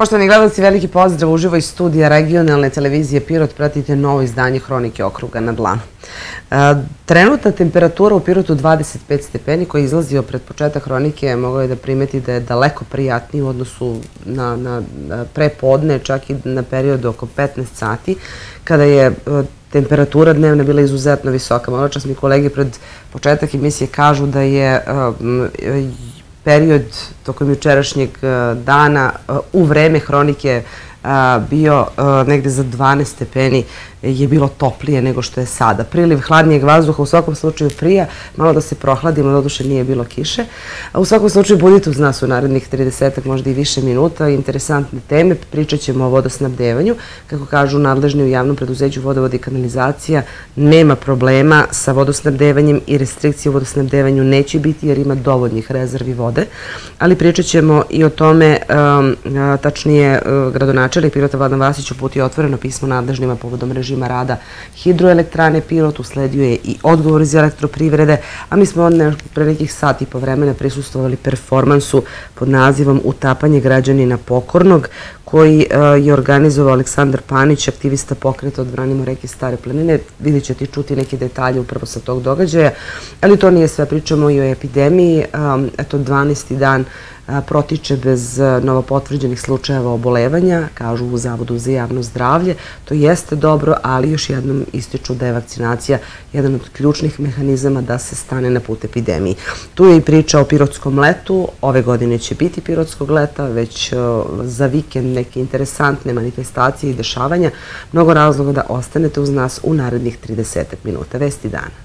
Poštovani gledalci, veliki pozdrav uživo iz studija regionalne televizije Pirot. Pratite novo izdanje Hronike okruga na dlanu. Trenutna temperatura u Pirotu 25 stepeni, koji je izlazio pred početak hronike, mogao je da primeti da je daleko prijatniji u odnosu na prepodne, čak i na periodu oko 15 sati, kada je temperatura dnevna bila izuzetno visoka. Malo čas mi kolege pred početak emisije kažu da je period tokom jučerašnjeg dana u vreme hronike bio negde za 12 stepeni, je bilo toplije nego što je sada. Priliv hladnijeg vazduha u svakom slučaju prija, malo da se prohladimo, doduše nije bilo kiše. U svakom slučaju budite uz nas u narednih 30, možda i više minuta. Interesantne teme, pričat ćemo o vodosnabdevanju. Kako kažu nadležni u javnom preduzeću Vodovod i kanalizacija, nema problema sa vodosnabdevanjem i restrikcije u vodosnabdevanju neće biti jer ima dovoljnih rezervi vode. Ali pričat ćemo i o tome, tačnije gradonačelnik Pirota Vladan Vasić uputio otvoreno pismo nadležnima povodom režima rada hidroelektrane Pirot, usledio je i odgovor iz elektroprivrede, a mi smo pre nekih sati i po vremena prisustvovali performansu pod nazivom Utapanje građanina Pokornog, koji je organizovao Aleksandar Panić, aktivista pokreta Odbranimo reke Stare planine. Vidjet ćete i čuti neke detalje upravo sa tog događaja, ali to nije sve, pričamo i o epidemiji. Eto, 12. dan protiče bez novopotvrđenih slučajeva obolevanja, kažu u Zavodu za javno zdravlje. To jeste dobro, ali još jednom ističu da je vakcinacija jedan od ključnih mehanizama da se stane na put epidemiji. Tu je i priča o pirotskom letu. Ove godine će biti pirotskog leta, već za vikend neke interesantne manifestacije i dešavanja. Mnogo razloga da ostanete uz nas u narednih 30 minuta. Vesti dana.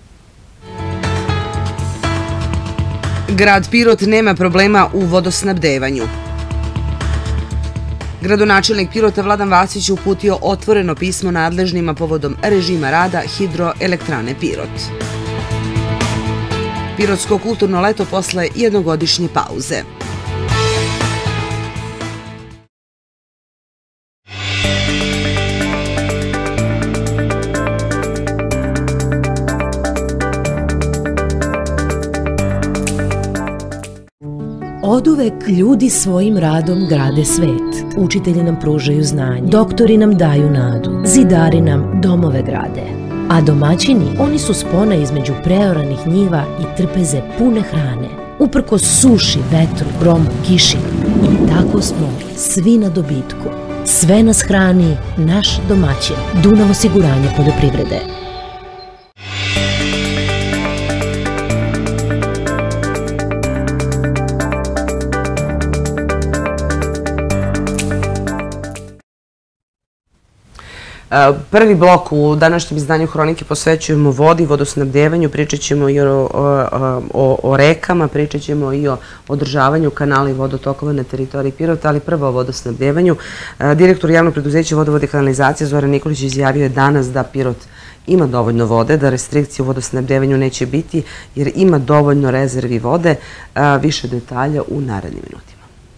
Grad Pirot nema problema u vodosnabdevanju. Gradonačelnik Pirota Vladan Vasić uputio otvoreno pismo nadležnima povodom režima rada hidroelektrane Pirot. Pirotsko kulturno leto posle jednogodišnje pauze. Oduvek ljudi svojim radom grade svet. Učitelji nam pružaju znanje, doktori nam daju nadu, zidari nam domove grade. A domaćini, oni su spona između preoranih njiva i trpeze pune hrane. Uprkos suši, vetru, gromu, kiši. I tako smo svi na dobitku. Sve nas hrani naš domaćin. Dunav osiguranje poljoprivrede. Prvi blok u današnjem izdanju Hronike posvećujemo vodi, vodosnabdevanju, pričat ćemo i o rekama, pričat ćemo i o održavanju kanala i vodotokova na teritoriji Pirota, ali prvo o vodosnabdevanju. Direktor javnog preduzeća Vodovod i kanalizacija Zoran Nikolić izjavio je danas da Pirot ima dovoljno vode, da restrikcije u vodosnabdevanju neće biti jer ima dovoljno rezervi vode. Više detalja u narednim minutima.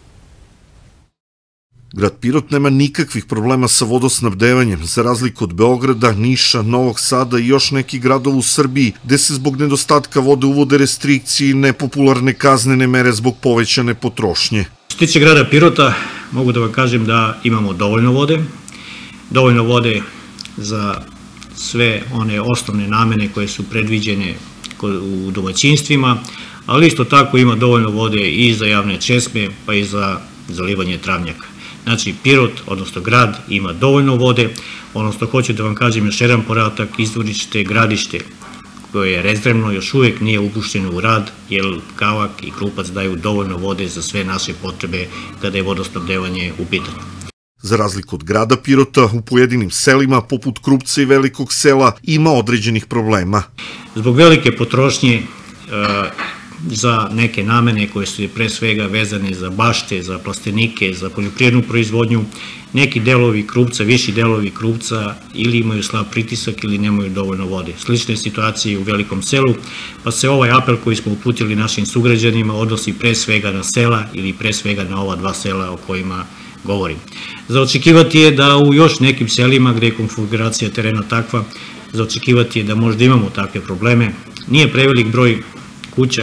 Grad Pirot nema nikakvih problema sa vodosnabdevanjem, za razliku od Beograda, Niša, Novog Sada i još nekih gradova u Srbiji, gde se zbog nedostatka vode uvode restrikcije i nepopularne kaznene mere zbog povećane potrošnje. Što se tiče grada Pirota, mogu da vam kažem da imamo dovoljno vode za sve one osnovne namene koje su predviđene u domaćinstvima, ali isto tako ima dovoljno vode i za javne česme, pa i za zalivanje travnjaka. Znači, Pirot, odnosno grad, ima dovoljno vode. Ono što hoću da vam kažem još jedan podatak, izvorište gradište koje je rezervno još uvek nije upušteno u rad, jer Kavak i Krupac daju dovoljno vode za sve naše potrebe kada je vodosnabdevanje u pitanju. Za razliku od grada Pirota, u pojedinim selima, poput Krupca i Velikog sela, ima određenih problema. Zbog velike potrošnje za neke namene koje su pre svega vezane za bašte, za plastenike, za poljoprivrednu proizvodnju, neki delovi Krupca, viši delovi Krupca ili imaju slab pritisak ili nemaju dovoljno vode. Slične situacije u Velikom selu, pa se ovaj apel koji smo uputili našim sugrađanima odnosi pre svega na sela ili pre svega na ova dva sela o kojima govorim. Za očekivati je da u još nekim selima gde je konfiguracija terena takva, za očekivati je da možda imamo takve probleme. Nije prevelik broj kuća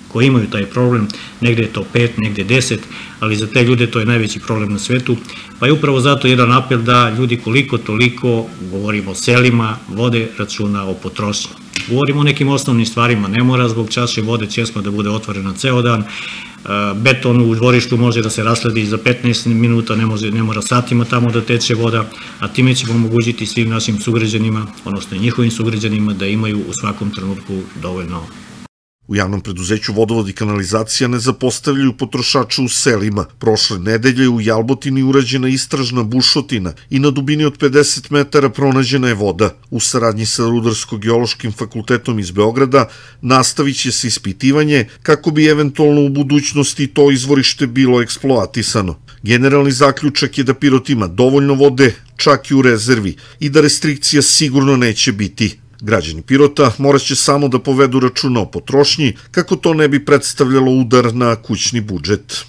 koji imaju taj problem, negde je to 5, negde 10, ali za te ljude to je najveći problem na svetu, pa je upravo zato jedan apel da ljudi koliko toliko, govorimo o selima, vode računa o potrošnji. Govorimo o nekim osnovnim stvarima, ne mora zbog čaše vode česma da bude otvorena ceo dan, beton u dvorištu može da se rasledi za 15 minuta, ne mora satima tamo da teče voda, a time ćemo omogućiti svim našim sugrađanima, odnosno i njihovim sugrađanima, da imaju u svakom trenutku dovoljno. U javnom preduzeću Vodovod i kanalizacija ne zapostavljaju potrošače u selima. Prošle nedelje u Jalbotini urađena istražna bušotina i na dubini od 50 metara pronađena je voda. U saradnji sa Rudarsko-geološkim fakultetom iz Beograda nastavit će se ispitivanje kako bi eventualno u budućnosti to izvorište bilo eksploatisano. Generalni zaključak je da Pirot ima dovoljno vode, čak i u rezervi, i da restrikcija sigurno neće biti. Građani Pirota morat će samo da povedu računa o potrošnji, kako to ne bi predstavljalo udar na kućni budžet.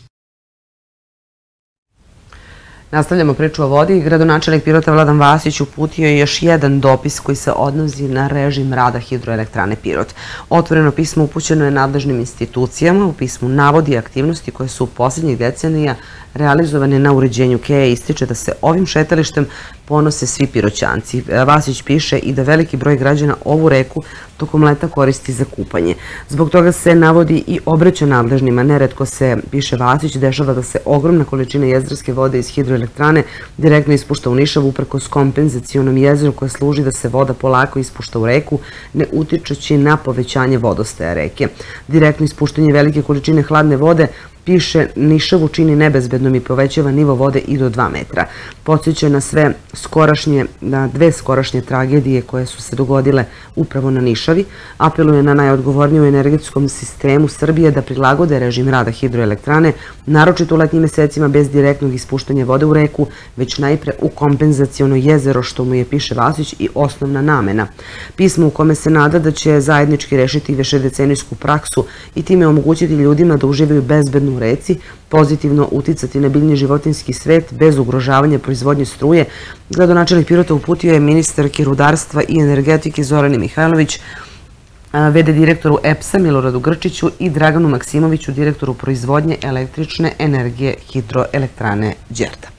Nastavljamo priču o vodi. Gradonačelnik Pirota Vladan Vasić uputio je još jedan dopis koji se odnosi na režim rada hidroelektrane Pirot. Otvoreno pismo upućeno je nadležnim institucijama. U pismu navodi aktivnosti koje su u posljednjih decenija realizovane na uređenju keja i ističe da se ovim šetalištem ponose svi Piroćanci. Vasić piše i da veliki broj građana ovu reku tokom leta koristi za kupanje. Zbog toga se navodi i obraća nadležnima. Neretko se, piše Vasić, dešava da se ogromna količina jezerske vode iz hidroelektrane direktno ispušta u Nišavu uprkos kompenzacionom jezeru koje služi da se voda polako ispušta u reku, ne utičući na povećanje vodostaja reke. Direktno ispuštanje velike količine hladne vode, piše, Nišavu čini nebezbednom i povećava nivo vode i do 2 metra. Podsjeća na dve skorašnje tragedije koje su se dogodile upravo na Nišavi. Apeluje na najodgovorniju energetskom sistemu Srbije da prilagode režim rada hidroelektrane, naročito u letnjim mesecima bez direktnog ispuštanja vode u reku, već najpre u kompenzaciono jezero, što mu je, piše Vasić, i osnovna namena. Pismo u kome se nada da će zajednički rešiti višedecenijsku praksu i time omogućiti ljudima da uživaju bezbednu u reci, pozitivno uticati na biljni životinjski svet bez ugrožavanja proizvodnje struje, gradonačelnik Pirota uputio je ministarki rudarstva i energetike Zorani Mihajlović, v.d. direktoru EPS-a Miloradu Grčiću i Draganu Maksimoviću, direktoru proizvodnje električne energije hidroelektrane Đerdap.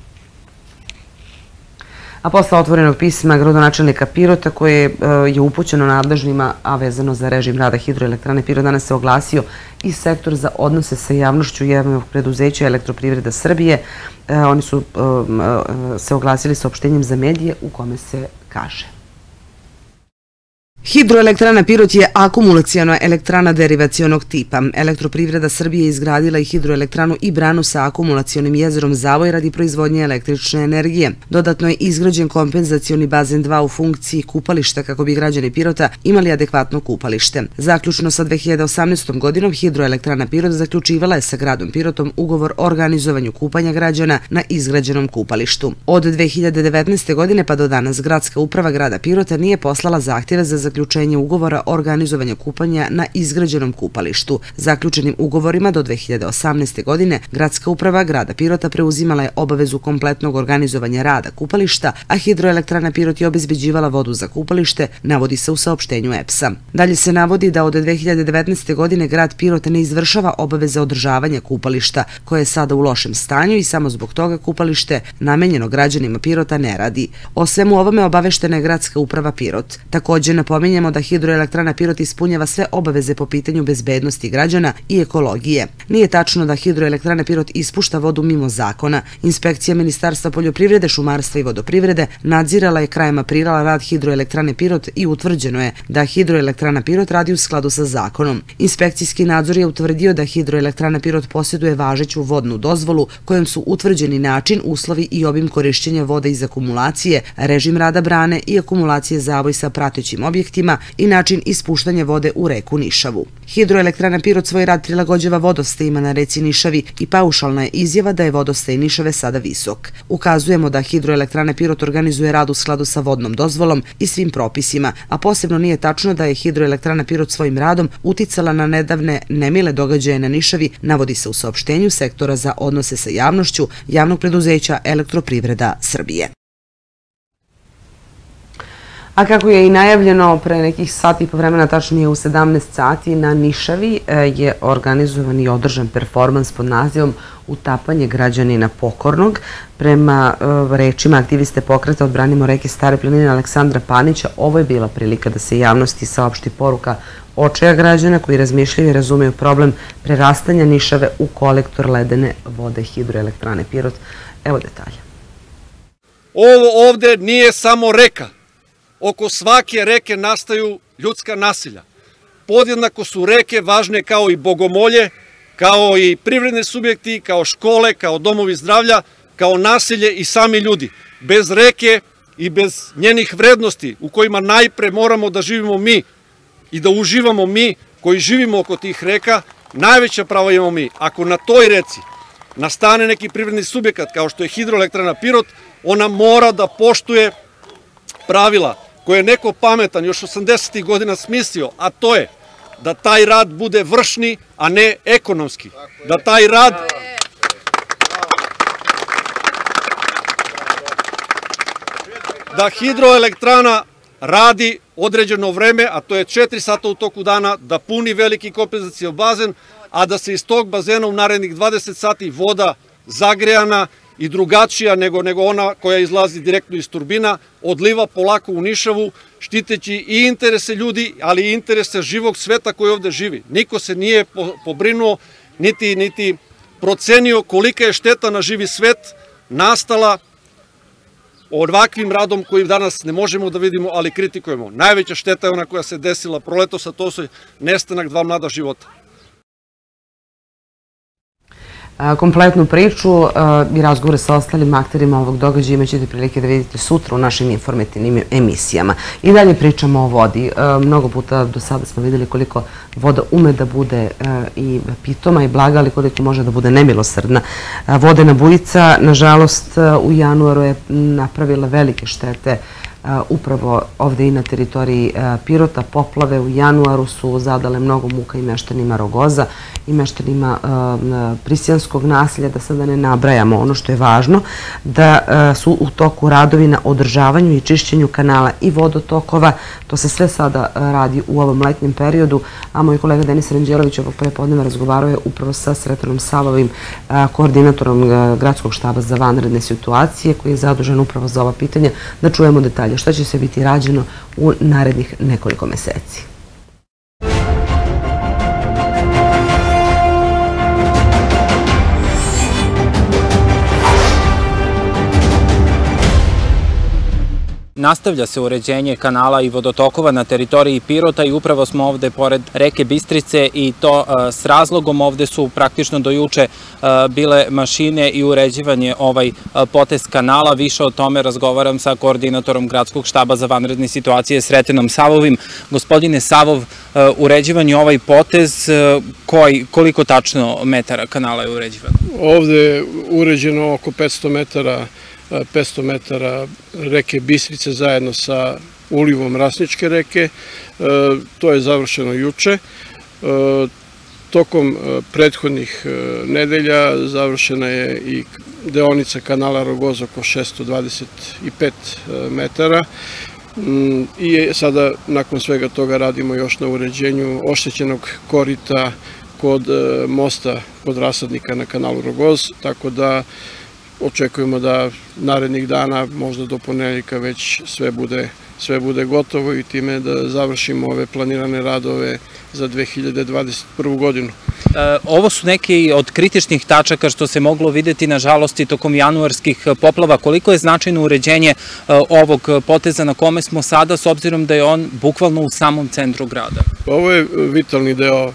A posle otvorenog pisma gradonačelnika Pirota koje je upućeno nadležnima, a vezano za režim rada hidroelektrane Pirot, danas se oglasio i sektor za odnose sa javnošću javnog preduzeća Elektroprivreda Srbije. Oni su se oglasili saopštenjem za medije u kome se kaže: Hidroelektrana Pirot je akumulaciona elektrana derivacionog tipa. Elektroprivreda Srbije izgradila i hidroelektranu i branu sa akumulacionim jezerom Zavoj radi proizvodnje električne energije. Dodatno je izgrađen kompenzacioni bazen 2 u funkciji kupališta kako bi građani Pirota imali adekvatno kupalište. Zaključno sa 2018. godinom hidroelektrana Pirot zaključivala je sa gradom Pirotom ugovor o organizovanju kupanja građana na izgrađenom kupalištu. Od 2019. godine pa do danas gradska uprava grada Pirota nije poslala zahtjeve za zaključenje ugovora o organizovanju kupanja na izgrađenom kupalištu. Zaključenim ugovorima do 2018. godine gradska uprava grada Pirota preuzimala je obavezu kompletnog organizovanja rada kupališta, a hidroelektrana Pirot je obezbeđivala vodu za kupalište, navodi se u saopštenju EPS-a. Dalje se navodi da od 2019. godine grad Pirot ne izvršava obaveze održavanja kupališta, koje je sada u lošem stanju i samo zbog toga kupalište namenjeno građanima Pirota ne radi. O svemu ovome obaveštena je gradska uprava Pirot. Također napominjemo da hidroelektrana Pirot ispunjava sve obaveze po pitanju bezbednosti građana i ekologije. Nije tačno da hidroelektrana Pirot ispušta vodu mimo zakona. Inspekcija Ministarstva poljoprivrede, šumarstva i vodoprivrede nadzirala je krajem aprila rad hidroelektrane Pirot i utvrđeno je da hidroelektrana Pirot radi u skladu sa zakonom. Inspekcijski nadzor je utvrdio da hidroelektrana Pirot posjeduje važeću vodnu dozvolu kojom su utvrđeni način, uslovi i obim korišćenja vode iz akumulacije, režim rada brane i akumulacije Zavoj sa pratećim objektima i način ispuštanja vode u reku Nišavu. Hidroelektrana Pirot svoj rad prilagođava vodostajima na reci Nišavi i paušalna je izjava da je vodostaj Nišave sada visok. Ukazujemo da hidroelektrana Pirot organizuje rad u skladu sa vodnom dozvolom i svim propisima, a posebno nije tačno da je hidroelektrana Pirot svojim radom uticala na nedavne nemile događaje na Nišavi, navodi se u saopštenju sektora za odnose sa javnošću javnog preduzeća Elektroprivreda Srbije. A kako je i najavljeno pre nekih sati i po vremena, tačnije u 17 sati, na Nišavi je organizovan i održan performans pod nazivom Utapanje građanina Pokornog. Prema rečima aktiviste pokreta Odbranimo reke Stare planine Aleksandra Panića, ovo je bila prilika da se javnosti saopšti poruka očaja građana koji razmišljaju i razumeju problem prerastanja Nišave u kolektor ledene vode hidroelektrane Pirot. Evo detalja. Ovo ovde nije samo reka. Oko svake reke nastaju ljudska nasilja. Podjednako su reke važne kao i bogomolje, kao i privredni subjekti, kao škole, kao domovi zdravlja, kao naselje i sami ljudi. Bez reke i bez njenih vrednosti u kojima najpre moramo da živimo mi i da uživamo mi koji živimo oko tih reka, najveća prava imamo mi. Ako na toj reci nastane neki privredni subjekat kao što je hidroelektrana Pirot, ona mora da poštuje pravila koje je neko pametan još 80. godina smislio, a to je da taj rad bude vršni, a ne ekonomski. Da taj rad... Da hidroelektrana radi određeno vreme, a to je 4 sata u toku dana, da puni veliki kompenzacioni bazen, a da se iz tog bazena u narednih 20 sati voda zagrejana i drugačija nego ona koja izlazi direktno iz turbina, odliva polako u Nišavu, štiteći i interese ljudi, ali i interese živog sveta koji ovde živi. Niko se nije pobrinuo, niti procenio kolika je šteta na živi svet nastala ovakvim radom koji danas ne možemo da vidimo, ali kritikujemo. Najveća šteta je ona koja se desila proletos, a to su nestanak 2 mlada života. Kompletnu priču i razgovore sa ostalim akterima ovog događaja imaćete prilike da vidite sutra u našim informativnim emisijama. I dalje pričamo o vodi. Mnogo puta do sada smo videli koliko voda ume da bude i pitoma i blaga, ali koliko može da bude nemilosrdna. Vodena bujica, nažalost, u januaru je napravila velike štete upravo ovde i na teritoriji Pirota. Poplave u januaru su zadale mnogo muka i meštanima Rogoza i meštanima Prisjanskog naselja, da sada ne nabrajamo. Ono što je važno, da su u toku radovi na održavanju i čišćenju kanala i vodotokova. To se sve sada radi u ovom letnjem periodu, a moj kolega Denis Ranđelović ovog prepodneva razgovarao je upravo sa Sretanom Savovim, koordinatorom Gradskog štaba za vanredne situacije, koji je zadužen upravo za ova pitanja, da čujemo detalje šta će se biti rađeno u narednih nekoliko meseci. Nastavlja se uređenje kanala i vodotokova na teritoriji Pirota i upravo smo ovde pored reke Bistrice i to s razlogom. Ovde su praktično do juče bile mašine i uređivanje ovaj potez kanala. Više o tome razgovaram sa koordinatorom Gradskog štaba za vanredne situacije Sretanom Savovim. Gospodine Savov, uređivanje ovaj potez, koliko tačno metara kanala je uređivano? Ovde je uređeno oko 500 metara reke Bistrice zajedno sa ulivom Rasničke reke. To je završeno juče. Tokom prethodnih nedelja završena je i deonica kanala Rogoz oko 625 metara. I sada nakon svega toga radimo još na uređenju oštećenog korita kod mosta kod rasadnika na kanalu Rogoz, tako da očekujemo da narednih dana, možda do ponedeljka, već sve bude gotovo i time da završimo ove planirane radove za 2021. godinu. Ovo su neki od kritičnih tačaka što se moglo videti, nažalost, i tokom januarskih poplava. Koliko je značajno uređenje ovog poteza na kome smo sada, s obzirom da je on bukvalno u samom centru grada? Ovo je vitalni deo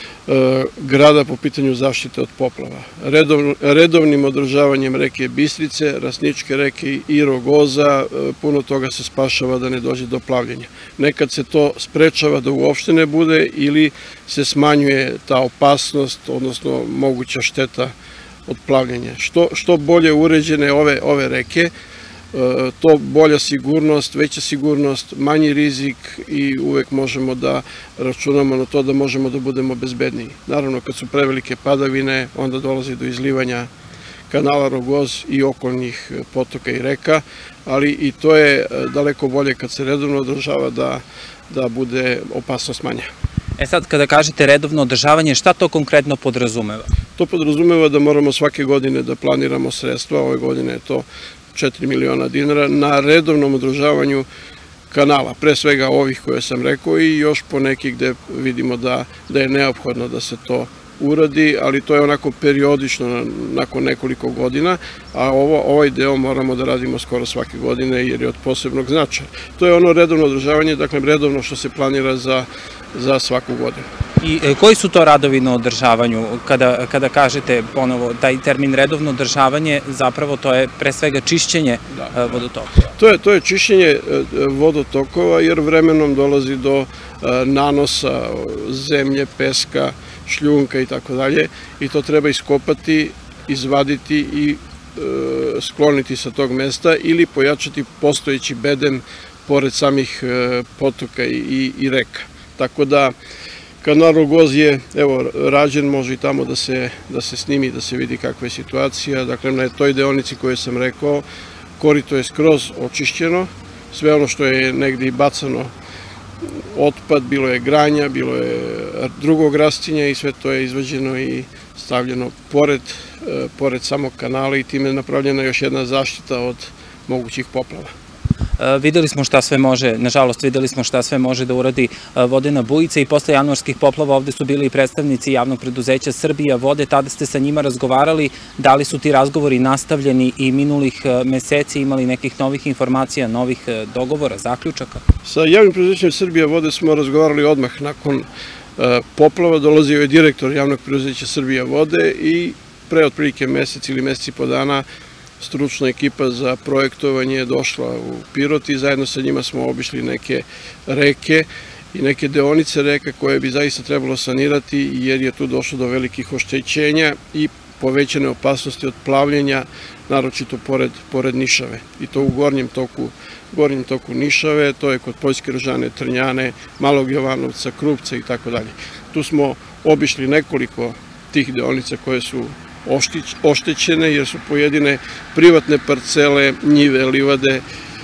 grada po pitanju zaštite od poplava. Redovnim održavanjem reke Bistrice, Rasničke reke i Rogoza puno toga se spašava da ne dođe do plavljenja. Nekad se to sprečava da uopšte ne bude ili se smanjuje ta opasnost, odnosno moguća šteta od plavljenja. Što bolje uređene ove reke, to bolja sigurnost, veća sigurnost, manji rizik i uvek možemo da računamo na to da možemo da budemo bezbedniji. Naravno, kad su prevelike padavine, onda dolazi do izlivanja kanala Rogoz i okolnih potoka i reka, ali i to je daleko bolje kad se redovno održava da bude opasnost manja. Sad, kada kažete redovno održavanje, šta to konkretno podrazumeva? To podrazumeva da moramo svake godine da planiramo sredstva, ove godine je to 4 miliona dinara, na redovnom održavanju kanala, pre svega ovih koje sam rekao i još po neki gde vidimo da je neophodno da se to uradi, ali to je onako periodično nakon nekoliko godina, a ovaj deo moramo da radimo skoro svake godine jer je od posebnog značaja. To je ono redovno održavanje, dakle redovno što se planira za svaku godinu. I koji su to radovi na održavanju? Kada kažete ponovo taj termin redovno održavanje, zapravo to je pre svega čišćenje vodotokova. To je čišćenje vodotokova jer vremenom dolazi do nanosa zemlje, peska, šljunka i tako dalje i to treba iskopati, izvaditi i skloniti sa tog mesta ili pojačati postojeći bedem pored samih potoka i reka. Tako da kanal Rogoz je rađen, može i tamo da se snimi, da se vidi kakva je situacija. Dakle, na toj deonici koju sam rekao, korito je skroz očišćeno, sve ono što je negdje i bacano otpad, bilo je granja, bilo je drugog rastinja i sve to je izvađeno i stavljeno pored samog kanala i time je napravljena još jedna zaštita od mogućih poplava. Videli smo šta sve može, nažalost videli smo šta sve može da uradi vodena bujica i posle januarskih poplava ovde su bili i predstavnici javnog preduzeća Srbija vode, tada ste sa njima razgovarali, da li su ti razgovori nastavljeni i minulih meseci imali nekih novih informacija, novih dogovora, zaključaka? Sa javnim preduzećem Srbija vode smo razgovarali odmah nakon poplava, dolazio je direktor javnog preduzeća Srbija vode i pre otprilike mesec ili mesec i po dana stručna ekipa za projektovanje je došla u Pirot i zajedno sa njima smo obišli neke reke i neke deonice reka koje bi zaista trebalo sanirati jer je tu došlo do velikih oštećenja i povećane opasnosti od plavljenja, naročito pored Nišave. I to u gornjem toku Nišave, to je kod Poljske Ržane, Trnjane, Malog Jovanovca, Krupca i tako dalje. Tu smo obišli nekoliko tih deonica koje su oštećene jer su pojedine privatne parcele, njive, livade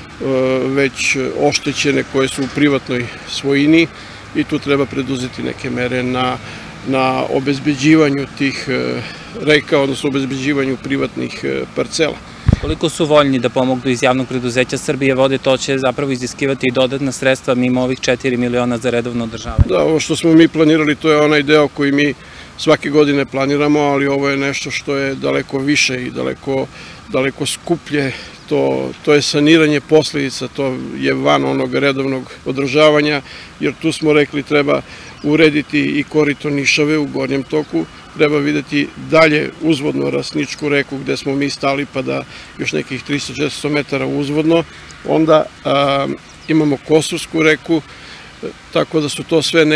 već oštećene koje su u privatnoj svojini i tu treba preduzeti neke mere na obezbeđivanju tih reka, odnosno obezbeđivanju privatnih parcela. Koliko su voljni da pomognu iz javnog preduzeća Srbije vode, to će zapravo iziskivati i dodatna sredstva mimo ovih 4 miliona za redovno održavanje? Da, ovo što smo mi planirali to je onaj deo koji mi svake godine planiramo, ali ovo je nešto što je daleko više i daleko skuplje. To je saniranje posledica, to je van onog redovnog održavanja, jer tu smo rekli treba urediti i korito Nišave u gornjem toku, treba videti dalje uzvodno Rasničku reku gde smo mi stali pa da još nekih 300-400 metara uzvodno, onda imamo Kosorsku reku, tako da su to sve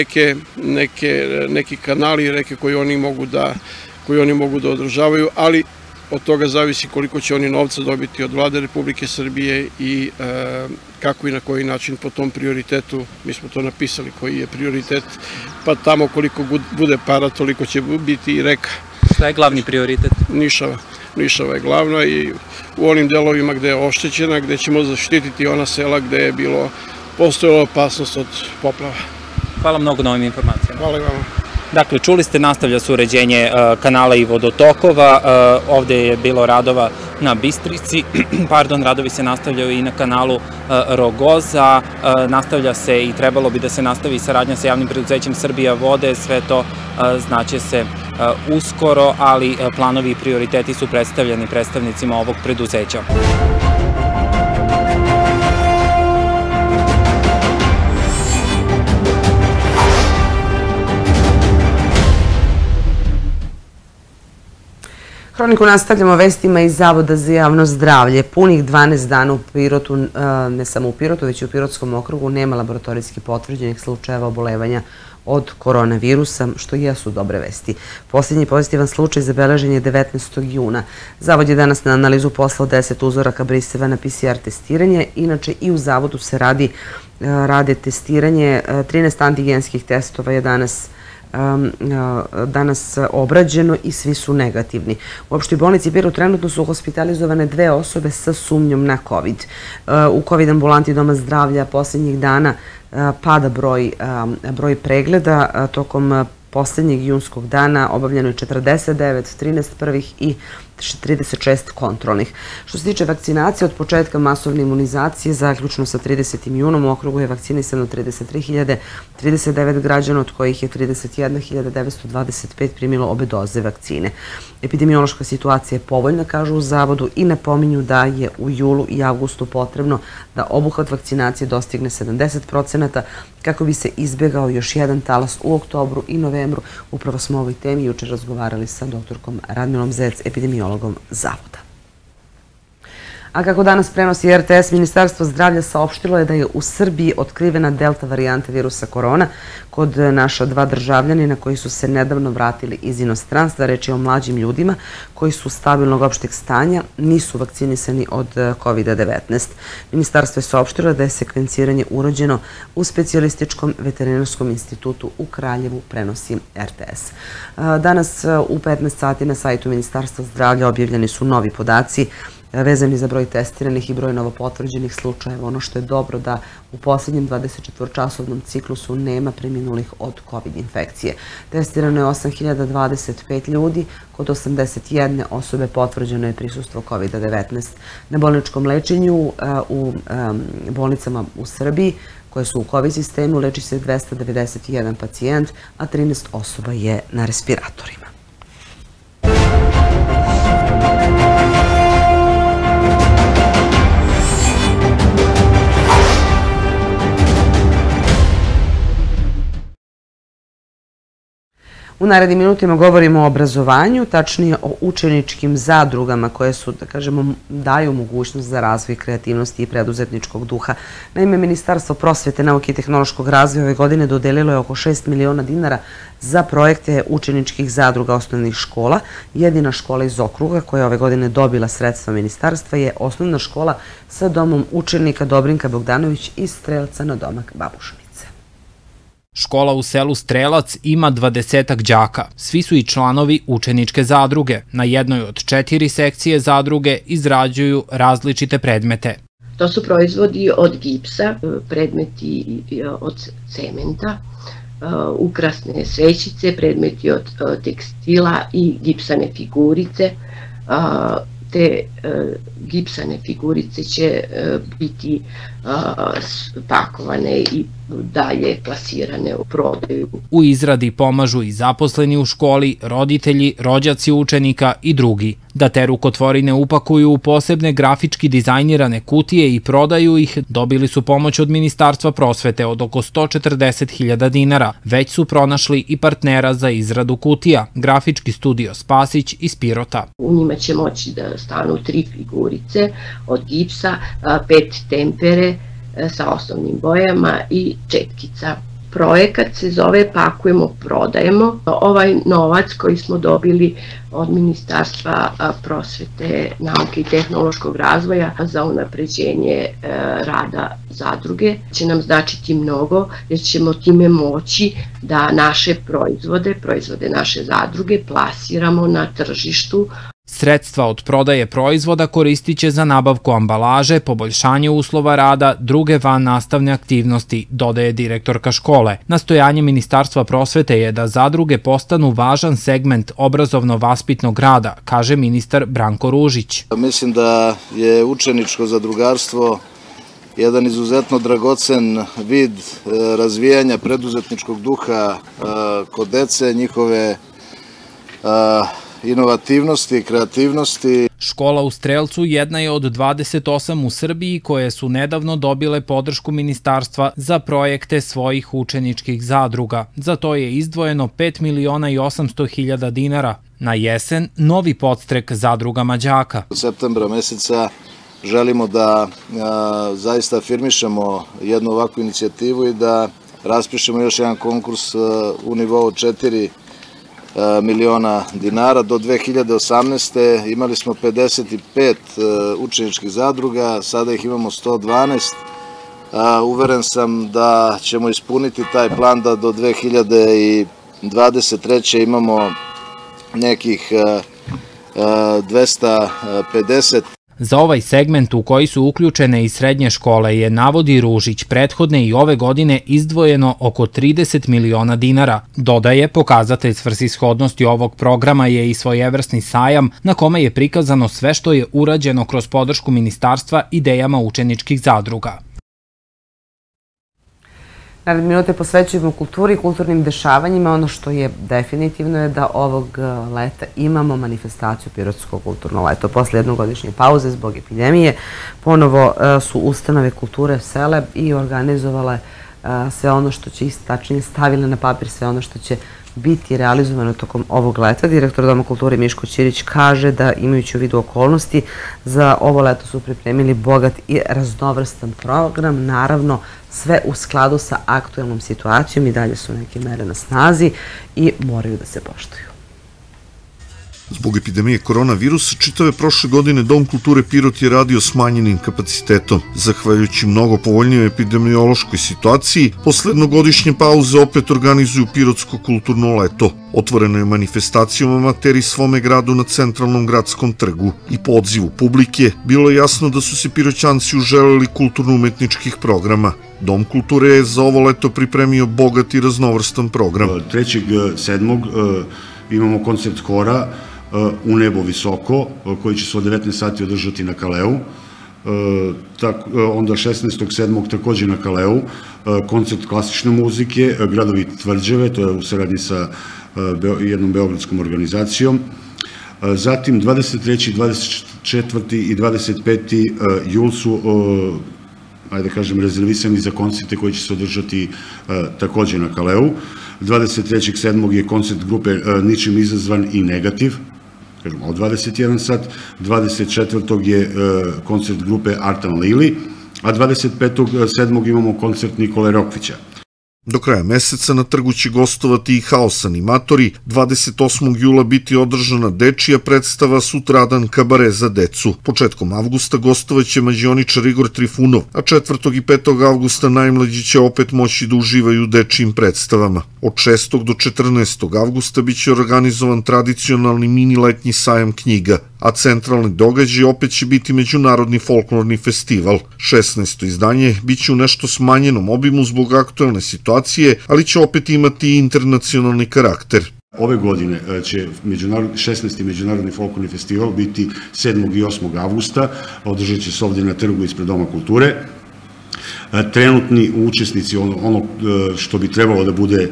neki kanali i reke koji oni mogu da održavaju, ali od toga zavisi koliko će oni novca dobiti od Vlade Republike Srbije i kako i na koji način po tom prioritetu, mi smo to napisali koji je prioritet, pa tamo koliko bude para toliko će biti i reka. Šta je glavni prioritet? Nišava. Nišava je glavna i u onim delovima gde je oštećena, gde ćemo zaštititi ona sela gde je postojala opasnost od poplava. Hvala mnogo na ovim informacijama. Hvala i vama. Dakle, čuli ste, nastavlja se uređenje kanala i vodotokova, ovde je bilo radova na Bistrici, radovi se nastavljaju i na kanalu Rogoza, nastavlja se i trebalo bi da se nastavi saradnja sa javnim preduzećem Srbija vode, sve to znaće se uskoro, ali planovi i prioriteti su predstavljeni predstavnicima ovog preduzeća. Hroniku nastavljamo vestima iz Zavoda za javno zdravlje. Punih 12 dana u Pirotu, ne samo u Pirotu, već i u Pirotskom okrugu, nema laboratorijski potvrđenih slučajeva obolevanja od koronavirusa, što jesu dobre vesti. Posljednji pozitivan slučaj zabeležen je 19. juna. Zavod je danas na analizu poslao 10 uzoraka briseva na PCR testiranje. Inače, i u Zavodu se rade testiranje. 13 antigenskih testova je danas danas obrađeno i svi su negativni. U opštoj bolnici Pirot trenutno su hospitalizovane 2 osobe sa sumnjom na COVID. U COVID ambulanti Doma zdravlja posljednjih dana pada broj pregleda. Tokom posljednjeg junskog dana obavljeno je 49, 13 prvih i 36 kontrolnih. Što se tiče vakcinacije, od početka masovne imunizacije, zaključno sa 30. junom, u okrugu je vakcinisano 33.039 građana, od kojih je 31.925 primilo obe doze vakcine. Epidemiološka situacija je povoljna, kažu u Zavodu, i napominju da je u julu i avgustu potrebno da obuhvat vakcinacije dostigne 70% kako bi se izbjegao još jedan talas u oktobru i novembru. Upravo smo o ovoj temi jučer razgovarali sa doktorkom Radmilom Zec, epidemiologom Zavoda. A kako danas prenosi RTS, Ministarstvo zdravlja saopštilo je da je u Srbiji otkrivena delta varijanta virusa korona kod naša 2 državljanina koji su se nedavno vratili iz inostranstva. Reč je o mlađim ljudima koji su stabilnog opšteg stanja, nisu vakcinisani od COVID-19. Ministarstvo je saopštilo da je sekvenciranje urađeno u Specijalističkom veterinarskom institutu u Kraljevu, prenosi RTS. Danas u 15 sati na sajtu Ministarstva zdravlja objavljeni su novi podaci vezani za broj testiranih i broj novopotvrđenih slučajeva. Ono što je dobro da u posljednjem 24-časovnom ciklusu nema preminulih od COVID infekcije. Testirano je 8.025 ljudi, kod 81 osobe potvrđeno je prisustvo COVID-19. Na bolničkom lečenju u bolnicama u Srbiji koje su u COVID sistemu leči se 291 pacijent, a 13 osoba je na respiratorima. U narednim minutima govorimo o obrazovanju, tačnije o učeničkim zadrugama koje su, da kažemo, daju mogućnost za razvoj kreativnosti i preduzetničkog duha. Naime, Ministarstvo prosvete, nauke i tehnološkog razvoja ove godine dodelilo je oko 6 miliona dinara za projekte učeničkih zadruga osnovnih škola. Jedina škola iz okruga koja je ove godine dobila sredstva ministarstva je osnovna škola sa domom učenika Dobrinka Bogdanović iz Strelca na domak Babušnice. Škola u selu Strelac ima 20-ak đaka. Svi su i članovi učeničke zadruge. Na jednoj od 4 sekcije zadruge izrađuju različite predmete. To su proizvodi od gipsa, predmeti od cementa, ukrasne svećice, predmeti od tekstila i gipsane figurice. Te gipsane figurice će biti pakovane i dalje plasirane u prodaju. U izradi pomažu i zaposleni u školi, roditelji, rođaci učenika i drugi. Da te rukotvorine upakuju u posebne grafički dizajnirane kutije i prodaju ih, dobili su pomoć od Ministarstva prosvete od oko 140.000 dinara. Već su pronašli i partnera za izradu kutija, grafički studio Spasić iz Pirota. U njima će moći da stanu 3 figurice od gipsa, 5 tempere sa osnovnim bojama i četkica. Projekat se zove Pakujemo, prodajemo. Ovaj novac koji smo dobili od Ministarstva prosvete, nauke i tehnološkog razvoja za unapređenje rada zadruge će nam značiti mnogo, jer ćemo time moći da naše proizvode naše zadruge plasiramo na tržištu. Sredstva od prodaje proizvoda koristit će za nabavku ambalaže, poboljšanje uslova rada, druge vannastavne aktivnosti, dodaje direktorka škole. Nastojanje Ministarstva prosvete je da zadruge postanu važan segment obrazovno-vaspitnog rada, kaže ministar Branko Ružić. Mislim da je učeničko zadrugarstvo jedan izuzetno dragocen vid razvijanja preduzetničkog duha kod dece, njihove inovativnosti, kreativnosti. Škola u Strelcu jedna je od 28 u Srbiji koje su nedavno dobile podršku ministarstva za projekte svojih učeničkih zadruga. Za to je izdvojeno 5.800.000 dinara. Na jesen novi podstrek zadrugama đaka. Od septembra meseca želimo da zaista afirmišemo jednu ovakvu inicijativu i da raspišemo još jedan konkurs u nivou 4 miliona dinara. Do 2018. imali smo 55 učeničkih zadruga, sada ih imamo 112. Uveren sam da ćemo ispuniti taj plan da do 2020. 2023. imamo nekih 250. Za ovaj segment u koji su uključene i srednje škole je, navodi Ružić, prethodne i ove godine izdvojeno oko 30 miliona dinara. Dodaje, pokazatelj svrsishodnosti ovog programa je i svojevrsni sajam na kome je prikazano sve što je urađeno kroz podršku ministarstva idejama učeničkih zadruga. Naredne minute posvećujemo kulturi i kulturnim dešavanjima. Ono što je definitivno je da ovog leta imamo manifestaciju Pirotsko kulturno leto. Posle jednogodišnje pauze zbog epidemije ponovo su ustanove kulture sele i organizovale sve ono što će, tačnije stavile na papir sve ono što će biti realizovano tokom ovog leta. Direktor Doma kulture Miško Ćirić kaže da, imajući u vidu okolnosti, za ovo leto su pripremili bogat i raznovrstan program, naravno sve u skladu sa aktuelnom situacijom. I dalje su neke mere na snazi i moraju da se poštuju. Zbog epidemije koronavirusa, čitave prošle godine Dom kulture Pirot je radio smanjenim kapacitetom. Zahvaljujući mnogo povoljnijoj epidemiološkoj situaciji, posle jednogodišnje pauze opet organizuju Pirotsko kulturno leto. Otvoreno je manifestacijom amateri svome gradu na centralnom gradskom trgu. I po odzivu publike bilo je jasno da su se Piroćanci uželeli kulturno-umetničkih programa. Dom kulture je za ovo leto pripremio bogat i raznovrstan program. 3.7. imamo koncert hora U nebo visoko, koji će se od 19 sati održati na Kaleu. Onda 16.7. takođe na Kaleu, koncert klasične muzike, Gradovi tvrđave, to je u saradnji sa jednom beogradskom organizacijom. Zatim 23. 24. i 25. jul su, ajde kažem, rezervisani za koncerte koji će se održati takođe na Kaleu. 23.7. je koncert grupe Ničim izazvan i negativ, od 21 sat. 24. je koncert grupe Artan Lili, a 25.7. imamo koncert Nikole Rokvića. Do kraja meseca na trgu će gostovati i Haos animatori, 28. jula biti održana dečija predstava, sutradan kabare za decu. Početkom avgusta gostovaće mađioničar Igor Trifunov, a 4. i 5. avgusta najmlađi će opet moći da uživaju u dečijim predstavama. Od 6. do 14. avgusta biće organizovan tradicionalni mini letnji sajam knjiga, a centralni događaj opet će biti Međunarodni folklorni festival. 16. izdanje biće u nešto smanjenom obimu zbog aktuelne situacije, ali će opet imati i internacionalni karakter. Ove godine će 16. Međunarodni folklorni festival biti 7. i 8. avgusta, održat će se ovdje na trgu ispred Doma kulture. Trenutni učesnici, ono što bi trebalo da bude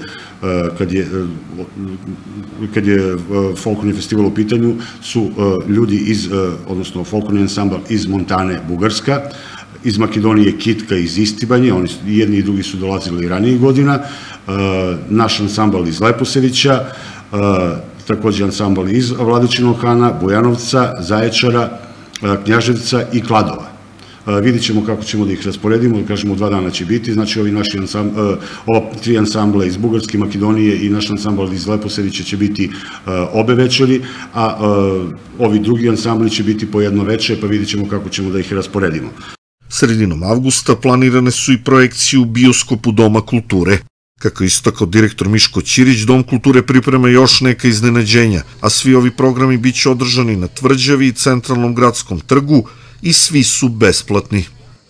kad je folklorni festival u pitanju, su ljudi odnosno folklorni ansambl iz Montane, Bugarska, iz Makedonije Kitka iz Istibanje, oni jedni i drugi su dolazili ranijih godina, naš ansambl iz Leposevića, takođe ansambl iz Vladičinog Hana, Bojanovca, Zaječara, Knjaževca i Kladova. Vidjet ćemo kako ćemo da ih rasporedimo, da kažemo 2 dana će biti, znači ova 3 ansambla iz Bugarske, Makedonije i naš ansambl iz Leposevića će biti obe večeri, a ovi drugi ansambli će biti po jedno veče, pa vidjet ćemo kako ćemo da ih rasporedimo. Sredinom avgusta planirane su i projekcije u bioskopu Doma kulture. Kako je istakao direktor Miško Ćirić, Dom kulture priprema još neka iznenađenja, a svi ovi programi biće održani na Tvrđavi i centralnom gradskom trgu i svi su besplatni.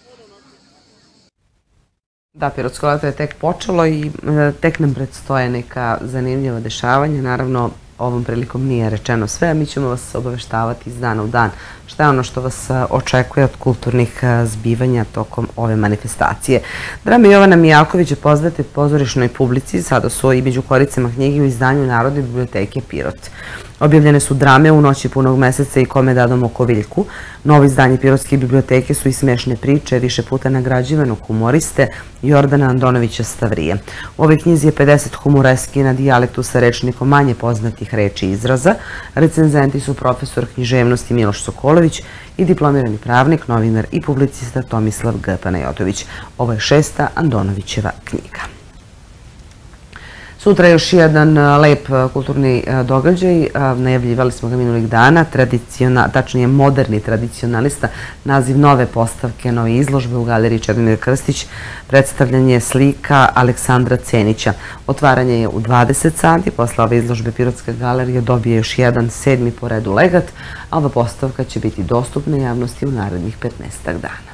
Da, Pirotsko leto je tek počelo i tek nam predstoje neka zanimljiva dešavanja. Naravno, ovom prilikom nije rečeno sve, a mi ćemo vas obaveštavati iz dana u dan šta je ono što vas očekuje od kulturnih zbivanja tokom ove manifestacije. Drame Jovana Mijakovića poznate pozorišnoj publici, sada su i među koricama knjige u izdanju Narodne biblioteke Pirot. Objavljene su drame U noći punog meseca i Kome dadom okoviljku. Novo izdanje Pirotske biblioteke su i smešne priče, više puta nagrađivanog humoriste Jordana Andonovića Stavrije. U ovoj knjizi je 50 humoreski na dijalektu sa rečnikom manje poznatih reči i izraza. Recenzenti su profesor književnosti Miloš Sokolović i diplomirani pravnik, novinar i publicista Tomislav G. Panajotović. Ovo je 6. Andonovićeva knjiga. Sutra je još jedan lep kulturni događaj, najavljivali smo ga minulih dana, tačnije moderni tradicionalista, naziv nove postavke, nove izložbe u galeriji Čedomir Krstić, predstavljanje slika Aleksandra Cenića. Otvaranje je u 20 sati, posle ove izložbe Pirotska galerija dobije još jedan 7. po redu legat, a ova postavka će biti dostupna javnosti u narednih 15 dana.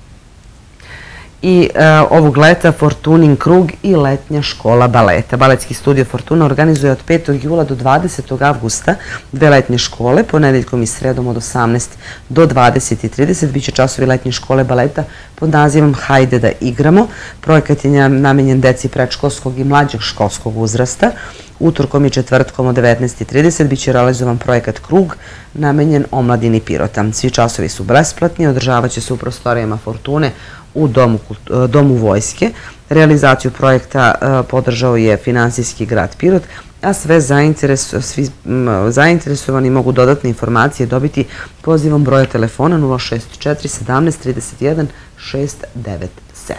I ovog leta Fortunin krug i letnja škola baleta. Baletski studio Fortuna organizuje od 5. jula do 20. avgusta 2 letnje škole, ponedeljkom i sredom od 18 do 20:30. Biće časovi letnje škole baleta pod nazivom Hajde da igramo. Projekat je namenjen deci predškolskog i mlađeg školskog uzrasta. Utorkom i četvrtkom od 19:30 biće realizovan projekat Krug namenjen omladini Pirota. Svi časovi su besplatni, održavat će se u prostorijama Fortune u Domu vojske. Realizaciju projekta podržao je finansijski grad Pirot, a svi zainteresovani mogu dodatne informacije dobiti pozivom broja telefona 064 17 31 697.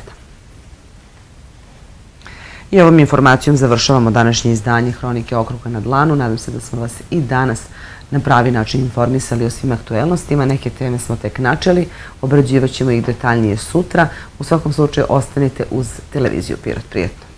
I ovom informacijom završavamo današnje izdanje Hronike okruga na dlanu. Nadam se da smo vas i danas na pravi način informisali o svim aktuelnostima. Neke teme smo tek načeli, obrađivat ćemo ih detaljnije sutra. U svakom slučaju ostanite uz televiziju Pirot. Prijetno.